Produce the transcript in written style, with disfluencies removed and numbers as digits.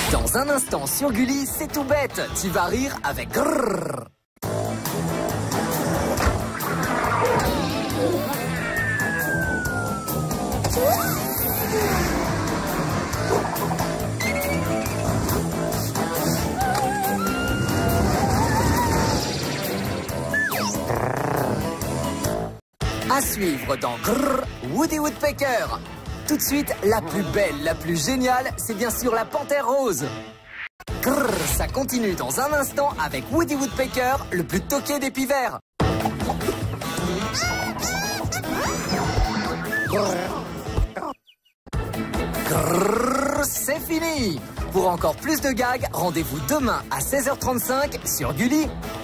Dans un instant sur Gulli, c'est tout bête. Tu vas rire avec grrr. À suivre dans Grrr, Woody Woodpecker. Tout de suite, la plus belle, la plus géniale, c'est bien sûr la panthère rose. Grrr, ça continue dans un instant avec Woody Woodpecker, le plus toqué des pivers. Grrr, c'est fini. Pour encore plus de gags, rendez-vous demain à 16h35 sur Gulli.